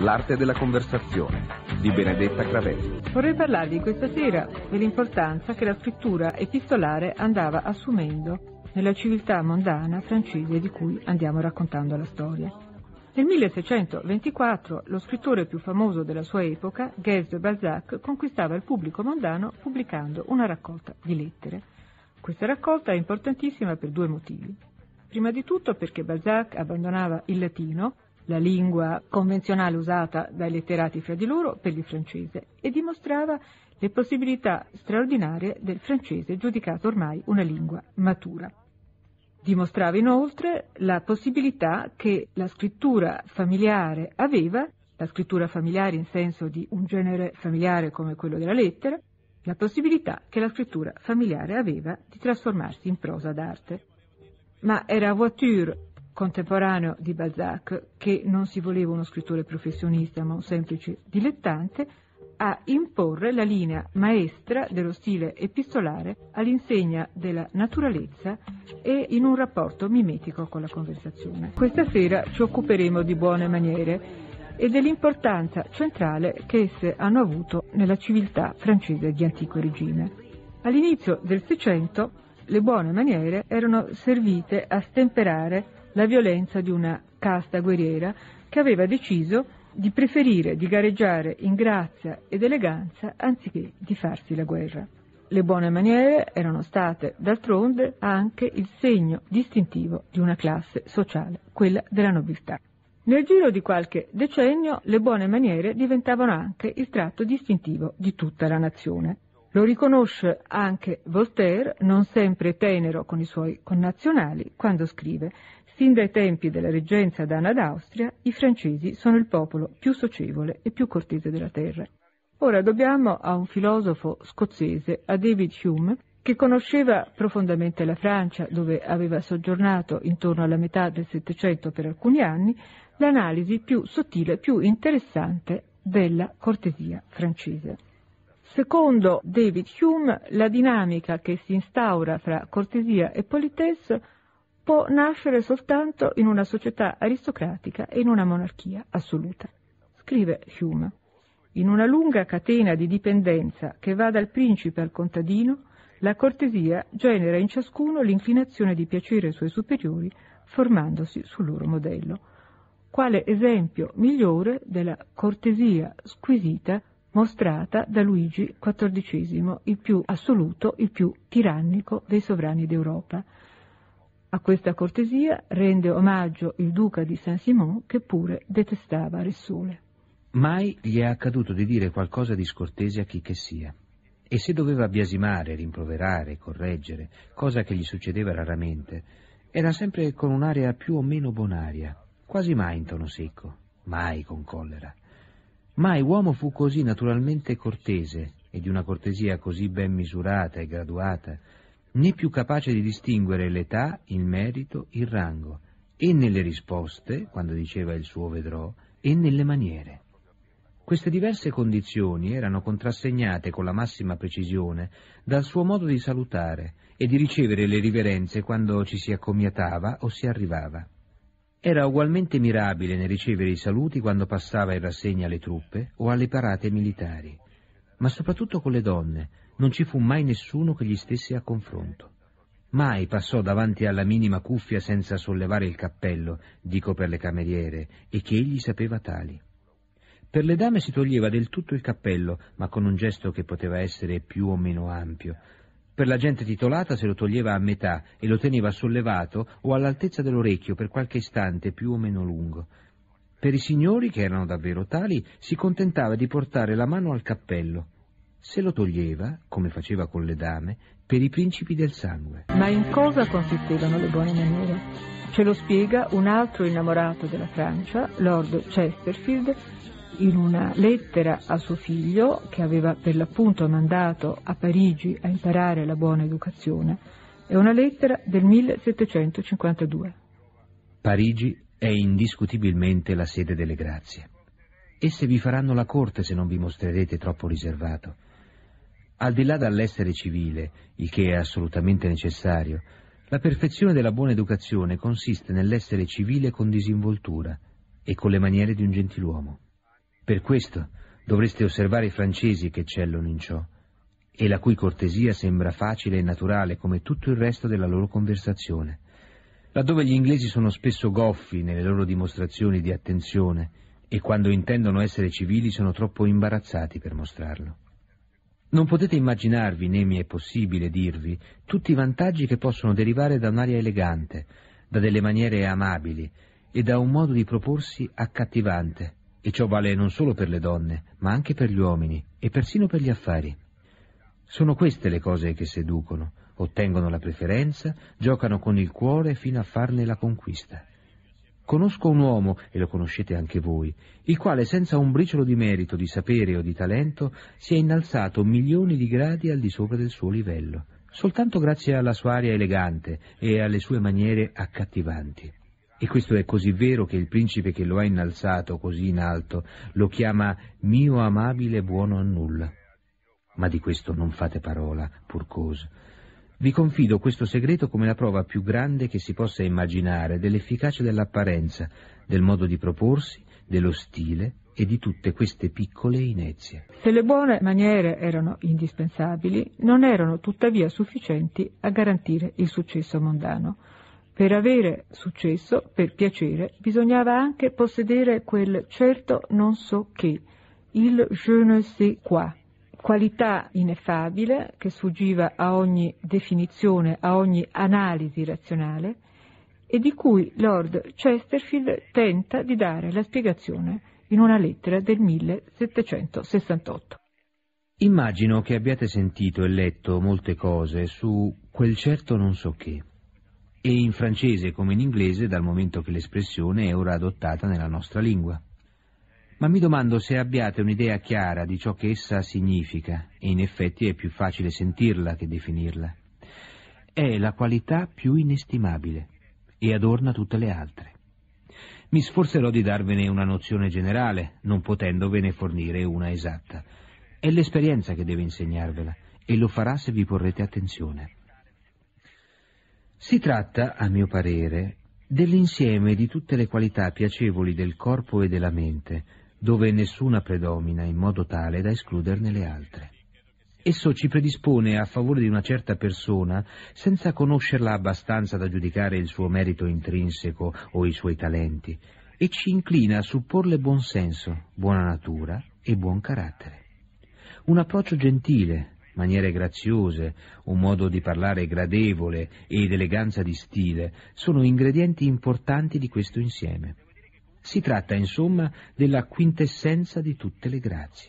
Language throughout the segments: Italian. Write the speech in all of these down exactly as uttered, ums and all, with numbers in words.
L'arte della conversazione di Benedetta Cravelli. Vorrei parlarvi questa sera dell'importanza che la scrittura epistolare andava assumendo nella civiltà mondana francese di cui andiamo raccontando la storia. Nel milleseicentoventiquattro lo scrittore più famoso della sua epoca, Gayse de Balzac, conquistava il pubblico mondano pubblicando una raccolta di lettere. Questa raccolta è importantissima per due motivi. Prima di tutto perché Balzac abbandonava il latino, la lingua convenzionale usata dai letterati fra di loro, per il francese, e dimostrava le possibilità straordinarie del francese, giudicato ormai una lingua matura. Dimostrava inoltre la possibilità che la scrittura familiare aveva, la scrittura familiare in senso di un genere familiare come quello della lettera, la possibilità che la scrittura familiare aveva di trasformarsi in prosa d'arte. Ma era Voiture, contemporaneo di Balzac, che non si voleva uno scrittore professionista ma un semplice dilettante, a imporre la linea maestra dello stile epistolare all'insegna della naturalezza e in un rapporto mimetico con la conversazione. Questa sera ci occuperemo di buone maniere e dell'importanza centrale che esse hanno avuto nella civiltà francese di antico regime. All'inizio del Seicento le buone maniere erano servite a stemperare la violenza di una casta guerriera che aveva deciso di preferire di gareggiare in grazia ed eleganza anziché di farsi la guerra. Le buone maniere erano state, d'altronde, anche il segno distintivo di una classe sociale, quella della nobiltà. Nel giro di qualche decennio le buone maniere diventavano anche il tratto distintivo di tutta la nazione. Lo riconosce anche Voltaire, non sempre tenero con i suoi connazionali, quando scrive: «Sin dai tempi della reggenza d'Anna d'Austria, i francesi sono il popolo più socievole e più cortese della terra». Ora dobbiamo a un filosofo scozzese, a David Hume, che conosceva profondamente la Francia, dove aveva soggiornato intorno alla metà del Settecento per alcuni anni, l'analisi più sottile, più interessante della cortesia francese. Secondo David Hume, la dinamica che si instaura fra cortesia e politesse può nascere soltanto in una società aristocratica e in una monarchia assoluta. Scrive Hume: «In una lunga catena di dipendenza che va dal principe al contadino, la cortesia genera in ciascuno l'inclinazione di piacere ai suoi superiori, formandosi sul loro modello. Quale esempio migliore della cortesia squisita mostrata da Luigi quattordicesimo, il più assoluto, il più tirannico dei sovrani d'Europa. A questa cortesia rende omaggio il duca di Saint-Simon, che pure detestava Re Sole». Mai gli è accaduto di dire qualcosa di scortese a chi che sia, e se doveva biasimare, rimproverare, correggere, cosa che gli succedeva raramente, era sempre con un'aria più o meno bonaria, quasi mai in tono secco, mai con collera. Mai uomo fu così naturalmente cortese e di una cortesia così ben misurata e graduata, né più capace di distinguere l'età, il merito, il rango, e nelle risposte, quando diceva il suo vedrò, e nelle maniere. Queste diverse condizioni erano contrassegnate con la massima precisione dal suo modo di salutare e di ricevere le riverenze quando ci si accomiatava o si arrivava. Era ugualmente mirabile nel ricevere i saluti quando passava in rassegna alle truppe o alle parate militari, ma soprattutto con le donne non ci fu mai nessuno che gli stesse a confronto. Mai passò davanti alla minima cuffia senza sollevare il cappello, dico per le cameriere, e che egli sapeva tali. Per le dame si toglieva del tutto il cappello, ma con un gesto che poteva essere più o meno ampio. Per la gente titolata se lo toglieva a metà e lo teneva sollevato o all'altezza dell'orecchio per qualche istante più o meno lungo. Per i signori, che erano davvero tali, si contentava di portare la mano al cappello. Se lo toglieva, come faceva con le dame, per i principi del sangue. Ma in cosa consistevano le buone maniere? Ce lo spiega un altro innamorato della Francia, Lord Chesterfield, in una lettera a suo figlio, che aveva per l'appunto mandato a Parigi a imparare la buona educazione. È una lettera del millesettecentocinquantadue. Parigi è indiscutibilmente la sede delle grazie. Esse vi faranno la corte se non vi mostrerete troppo riservato. Al di là dall'essere civile, il che è assolutamente necessario, la perfezione della buona educazione consiste nell'essere civile con disinvoltura e con le maniere di un gentiluomo. Per questo dovreste osservare i francesi che eccellono in ciò, e la cui cortesia sembra facile e naturale come tutto il resto della loro conversazione, laddove gli inglesi sono spesso goffi nelle loro dimostrazioni di attenzione e quando intendono essere civili sono troppo imbarazzati per mostrarlo. Non potete immaginarvi, né mi è possibile dirvi, tutti i vantaggi che possono derivare da un'aria elegante, da delle maniere amabili e da un modo di proporsi accattivante, e ciò vale non solo per le donne, ma anche per gli uomini e persino per gli affari. Sono queste le cose che seducono, ottengono la preferenza, giocano con il cuore fino a farne la conquista. Conosco un uomo, e lo conoscete anche voi, il quale senza un briciolo di merito, di sapere o di talento si è innalzato milioni di gradi al di sopra del suo livello, soltanto grazie alla sua aria elegante e alle sue maniere accattivanti. E questo è così vero che il principe che lo ha innalzato così in alto lo chiama mio amabile buono a nulla. Ma di questo non fate parola, pur cosa. Vi confido questo segreto come la prova più grande che si possa immaginare dell'efficacia dell'apparenza, del modo di proporsi, dello stile e di tutte queste piccole inezie. Se le buone maniere erano indispensabili, non erano tuttavia sufficienti a garantire il successo mondano. Per avere successo, per piacere, bisognava anche possedere quel certo non so che, il je ne sais quoi, qualità ineffabile che sfuggiva a ogni definizione, a ogni analisi razionale, e di cui Lord Chesterfield tenta di dare la spiegazione in una lettera del millesettecentosessantotto. Immagino che abbiate sentito e letto molte cose su quel certo non so che, e in francese come in inglese, dal momento che l'espressione è ora adottata nella nostra lingua. Ma mi domando se abbiate un'idea chiara di ciò che essa significa, e in effetti è più facile sentirla che definirla. È la qualità più inestimabile e adorna tutte le altre. Mi sforzerò di darvene una nozione generale, non potendovene fornire una esatta. È l'esperienza che deve insegnarvela, e lo farà se vi porrete attenzione. Si tratta, a mio parere, dell'insieme di tutte le qualità piacevoli del corpo e della mente, dove nessuna predomina in modo tale da escluderne le altre. Esso ci predispone a favore di una certa persona senza conoscerla abbastanza da giudicare il suo merito intrinseco o i suoi talenti, e ci inclina a supporle buon senso, buona natura e buon carattere. Un approccio gentile, maniere graziose, un modo di parlare gradevole ed eleganza di stile sono ingredienti importanti di questo insieme. Si tratta, insomma, della quintessenza di tutte le grazie.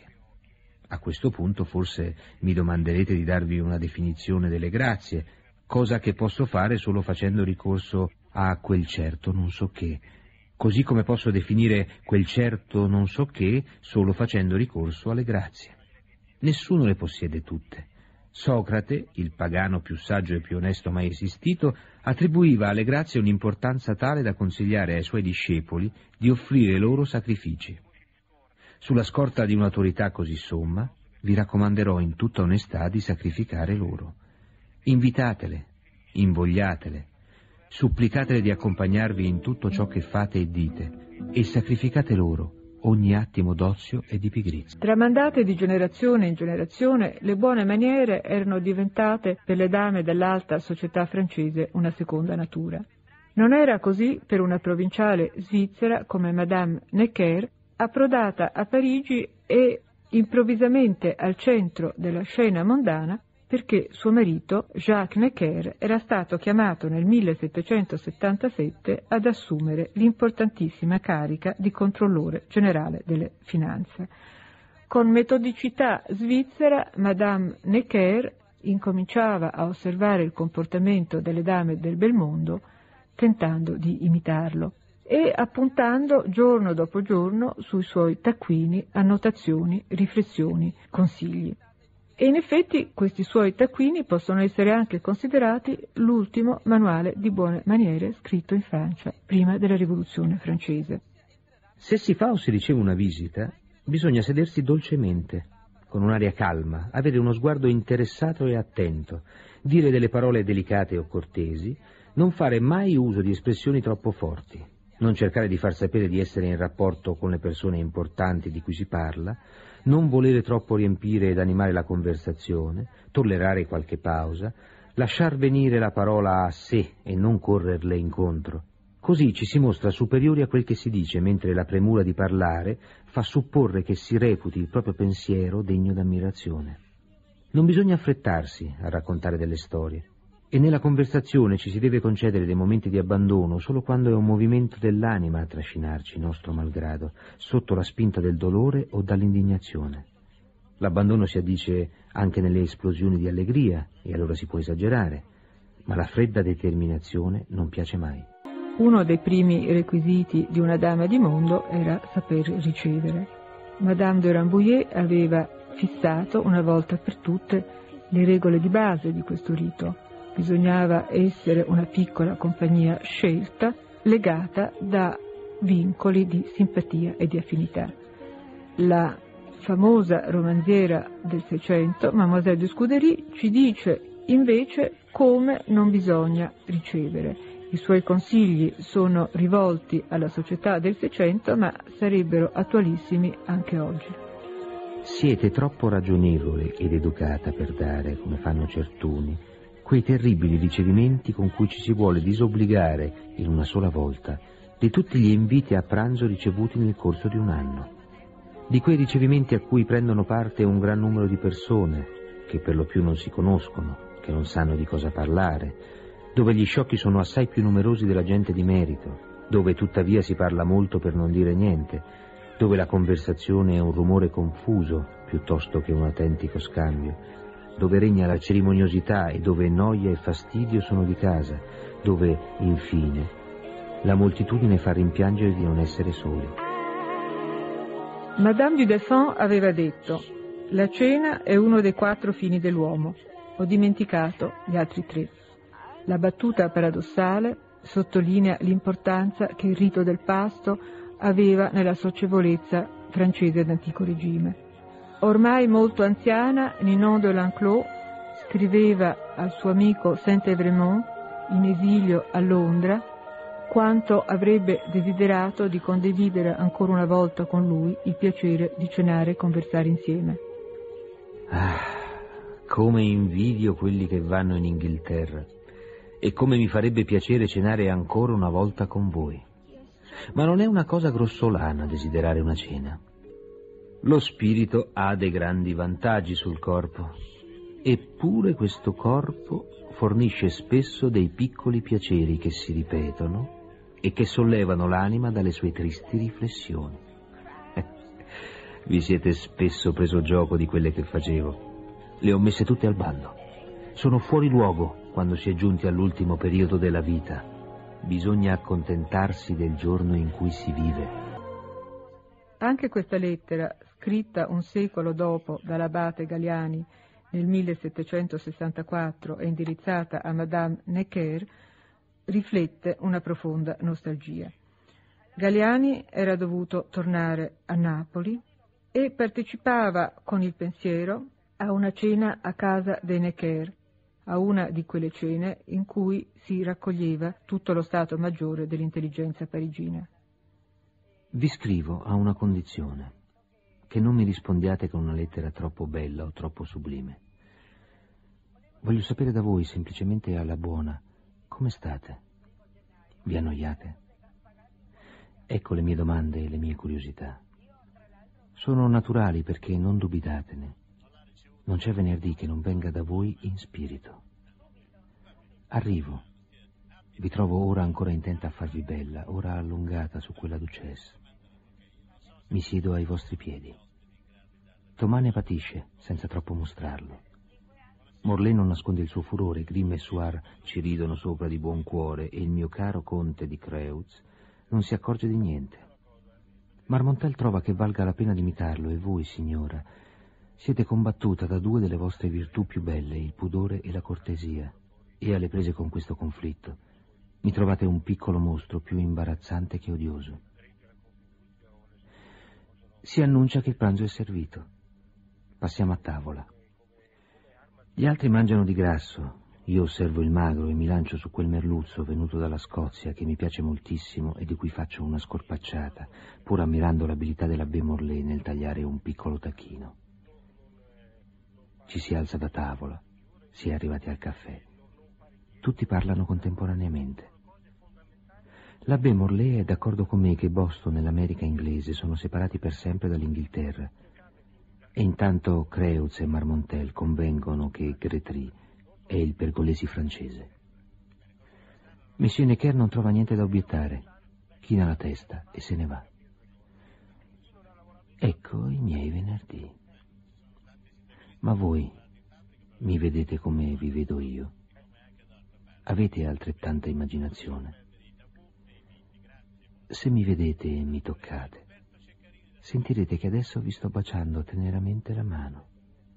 A questo punto forse mi domanderete di darvi una definizione delle grazie, cosa che posso fare solo facendo ricorso a quel certo non so che, così come posso definire quel certo non so che solo facendo ricorso alle grazie. Nessuno le possiede tutte. Socrate, il pagano più saggio e più onesto mai esistito, attribuiva alle grazie un'importanza tale da consigliare ai suoi discepoli di offrire loro sacrifici. Sulla scorta di un'autorità così somma, vi raccomanderò in tutta onestà di sacrificare loro. Invitatele, invogliatele, supplicatele di accompagnarvi in tutto ciò che fate e dite, e sacrificate loro ogni attimo d'ozio e di pigrizia. Tramandate di generazione in generazione, le buone maniere erano diventate per le dame dell'alta società francese una seconda natura. Non era così per una provinciale svizzera come Madame Necker, approdata a Parigi e improvvisamente al centro della scena mondana, perché suo marito, Jacques Necker, era stato chiamato nel millesettecentosettantasette ad assumere l'importantissima carica di controllore generale delle finanze. Con metodicità svizzera, Madame Necker incominciava a osservare il comportamento delle dame del bel mondo, tentando di imitarlo e appuntando giorno dopo giorno sui suoi taccuini annotazioni, riflessioni, consigli. E in effetti questi suoi taccuini possono essere anche considerati l'ultimo manuale di buone maniere scritto in Francia prima della Rivoluzione francese. Se si fa o si riceve una visita, bisogna sedersi dolcemente, con un'aria calma, avere uno sguardo interessato e attento, dire delle parole delicate o cortesi, non fare mai uso di espressioni troppo forti, non cercare di far sapere di essere in rapporto con le persone importanti di cui si parla, non volere troppo riempire ed animare la conversazione, tollerare qualche pausa, lasciar venire la parola a sé e non correrle incontro. Così ci si mostra superiori a quel che si dice, mentre la premura di parlare fa supporre che si reputi il proprio pensiero degno d'ammirazione. Non bisogna affrettarsi a raccontare delle storie, e nella conversazione ci si deve concedere dei momenti di abbandono solo quando è un movimento dell'anima a trascinarci, nostro malgrado, sotto la spinta del dolore o dall'indignazione. L'abbandono si addice anche nelle esplosioni di allegria, e allora si può esagerare, ma la fredda determinazione non piace mai. Uno dei primi requisiti di una dama di mondo era saper ricevere. Madame de Rambouillet aveva fissato una volta per tutte le regole di base di questo rito. Bisognava essere una piccola compagnia scelta, legata da vincoli di simpatia e di affinità. La famosa romanziera del Seicento, Mademoiselle de Scudéry, ci dice invece come non bisogna ricevere. I suoi consigli sono rivolti alla società del Seicento, ma sarebbero attualissimi anche oggi. Siete troppo ragionevole ed educata per dare, come fanno certuni, quei terribili ricevimenti con cui ci si vuole disobbligare in una sola volta di tutti gli inviti a pranzo ricevuti nel corso di un anno, di quei ricevimenti a cui prendono parte un gran numero di persone che per lo più non si conoscono, che non sanno di cosa parlare, dove gli sciocchi sono assai più numerosi della gente di merito, dove tuttavia si parla molto per non dire niente, dove la conversazione è un rumore confuso piuttosto che un autentico scambio, dove regna la cerimoniosità e dove noia e fastidio sono di casa, dove, infine, la moltitudine fa rimpiangere di non essere soli. Madame du Deffand aveva detto: la cena è uno dei quattro fini dell'uomo. Ho dimenticato gli altri tre. La battuta paradossale sottolinea l'importanza che il rito del pasto aveva nella socievolezza francese d'antico regime. Ormai molto anziana, Ninon de l'Enclos scriveva al suo amico Saint-Évremont, in esilio a Londra, quanto avrebbe desiderato di condividere ancora una volta con lui il piacere di cenare e conversare insieme. Ah, come invidio quelli che vanno in Inghilterra, e come mi farebbe piacere cenare ancora una volta con voi. Ma non è una cosa grossolana desiderare una cena. Lo spirito ha dei grandi vantaggi sul corpo, eppure questo corpo fornisce spesso dei piccoli piaceri che si ripetono e che sollevano l'anima dalle sue tristi riflessioni. Vi siete spesso preso gioco di quelle che facevo. Le ho messe tutte al bando. Sono fuori luogo quando si è giunti all'ultimo periodo della vita. Bisogna accontentarsi del giorno in cui si vive. Anche questa lettera, scritta un secolo dopo dall'abate Galiani nel millesettecentosessantaquattro e indirizzata a Madame Necker, riflette una profonda nostalgia. Galiani era dovuto tornare a Napoli e partecipava con il pensiero a una cena a casa dei Necker, a una di quelle cene in cui si raccoglieva tutto lo Stato Maggiore dell'intelligenza parigina. Vi scrivo a una condizione: che non mi rispondiate con una lettera troppo bella o troppo sublime. Voglio sapere da voi, semplicemente alla buona, come state? Vi annoiate? Ecco le mie domande e le mie curiosità. Sono naturali perché non dubitatene. Non c'è venerdì che non venga da voi in spirito. Arrivo. Vi trovo ora ancora intenta a farvi bella, ora allungata su quella duchesse. Mi siedo ai vostri piedi. Thomas ne patisce, senza troppo mostrarlo. Morlaix non nasconde il suo furore, Grimm e Suard ci ridono sopra di buon cuore e il mio caro conte di Creutz non si accorge di niente. Marmontel trova che valga la pena di imitarlo e voi, signora, siete combattuta da due delle vostre virtù più belle, il pudore e la cortesia, e alle prese con questo conflitto mi trovate un piccolo mostro più imbarazzante che odioso. Si annuncia che il pranzo è servito. Passiamo a tavola. Gli altri mangiano di grasso, Io osservo il magro e mi lancio su quel merluzzo venuto dalla Scozia che mi piace moltissimo e di cui faccio una scorpacciata, pur ammirando l'abilità dell'abbé Morlaix nel tagliare un piccolo tacchino. Ci si alza da tavola, si è arrivati al caffè. Tutti parlano contemporaneamente. L'abbé Morlaix è d'accordo con me che Boston e l'America inglese sono separati per sempre dall'Inghilterra, e intanto Creutz e Marmontel convengono che Grétry è il pergolesi francese. Monsieur Necker non trova niente da obiettare, china la testa e se ne va. Ecco i miei venerdì. Ma voi mi vedete come vi vedo io? Avete altrettanta immaginazione? Se mi vedete e mi toccate, sentirete che adesso vi sto baciando teneramente la mano.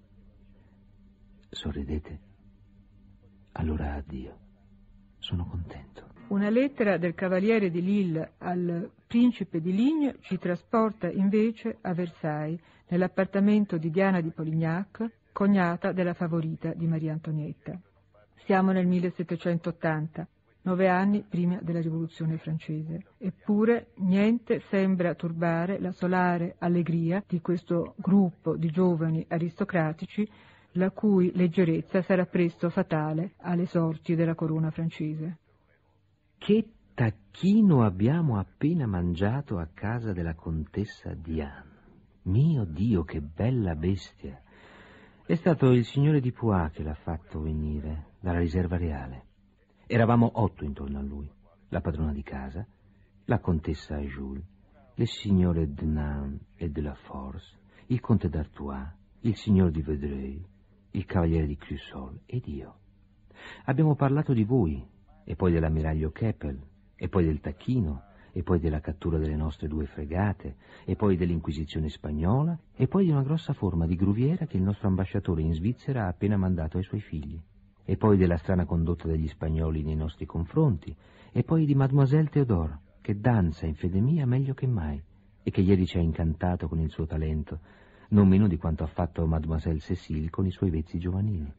Sorridete? Allora addio. Sono contento. Una lettera del cavaliere di Lille al principe di Ligne ci trasporta invece a Versailles, nell'appartamento di Diana di Polignac, cognata della favorita di Maria Antonietta. Siamo nel millesettecentottanta, nove anni prima della Rivoluzione francese. Eppure niente sembra turbare la solare allegria di questo gruppo di giovani aristocratici, la cui leggerezza sarà presto fatale alle sorti della corona francese. Che tacchino abbiamo appena mangiato a casa della contessa Diane. Mio Dio, che bella bestia! È stato il signore di Poix che l'ha fatto venire dalla riserva reale. Eravamo otto intorno a lui: la padrona di casa, la contessa Jules, le signore de Nain e de la Force, il conte d'Artois, il signor di Vaudreuil, il cavaliere di Clusol ed io. Abbiamo parlato di voi, e poi dell'ammiraglio Keppel, e poi del tacchino, e poi della cattura delle nostre due fregate, e poi dell'Inquisizione spagnola, e poi di una grossa forma di gruviera che il nostro ambasciatore in Svizzera ha appena mandato ai suoi figli, e poi della strana condotta degli spagnoli nei nostri confronti, e poi di Mademoiselle Théodore, che danza in fede mia meglio che mai, e che ieri ci ha incantato con il suo talento, non meno di quanto ha fatto Mademoiselle Cécile con i suoi vezzi giovanili.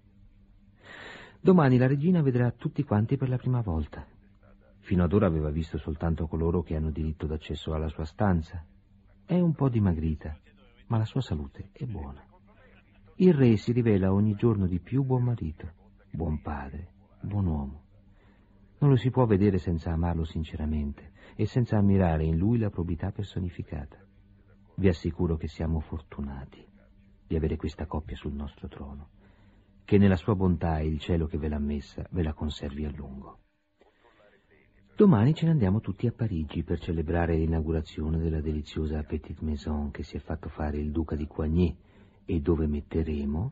Domani la regina vedrà tutti quanti per la prima volta. Fino ad ora aveva visto soltanto coloro che hanno diritto d'accesso alla sua stanza. È un po' dimagrita, ma la sua salute è buona. Il re si rivela ogni giorno di più buon marito, buon padre, buon uomo. Non lo si può vedere senza amarlo sinceramente e senza ammirare in lui la probità personificata. Vi assicuro che siamo fortunati di avere questa coppia sul nostro trono, che nella sua bontà e il cielo che ve l'ha messa ve la conservi a lungo. Domani ce ne andiamo tutti a Parigi per celebrare l'inaugurazione della deliziosa petite maison che si è fatto fare il duca di Coigny e dove metteremo...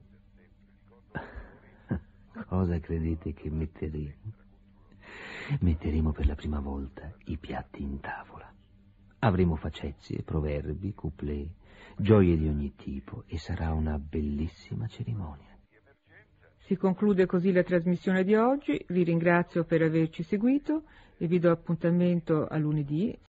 Cosa credete che metteremo? Metteremo per la prima volta i piatti in tavola. Avremo facezie, proverbi, couplet, gioie di ogni tipo e sarà una bellissima cerimonia. Si conclude così la trasmissione di oggi, vi ringrazio per averci seguito e vi do appuntamento a lunedì,